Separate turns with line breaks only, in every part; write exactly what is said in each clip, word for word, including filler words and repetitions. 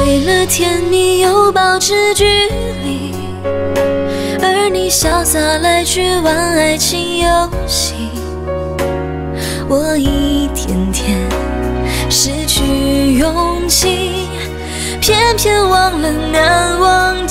为了甜蜜又保持距离，而你潇洒来去玩爱情游戏，我一天天失去勇气，偏偏忘了难忘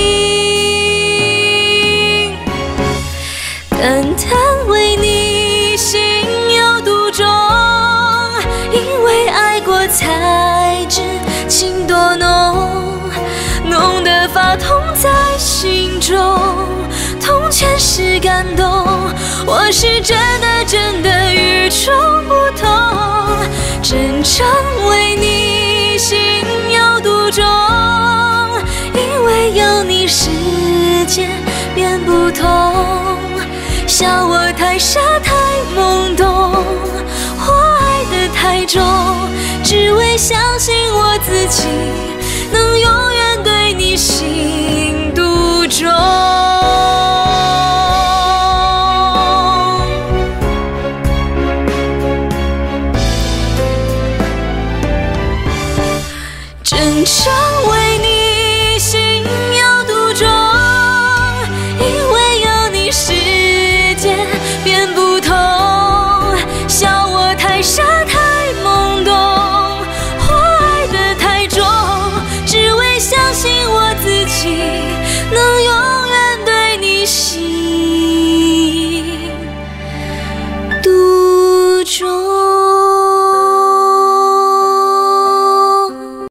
记。单单为你心有独钟，因为爱过才知情多浓，浓得发痛在心中，痛全是感动。我是真的真的与众不同，真正为你心有独钟，因为有你世界变不同。笑我太傻太懵懂，我爱得太重，只为相信我自己能永远对你心独钟。真正为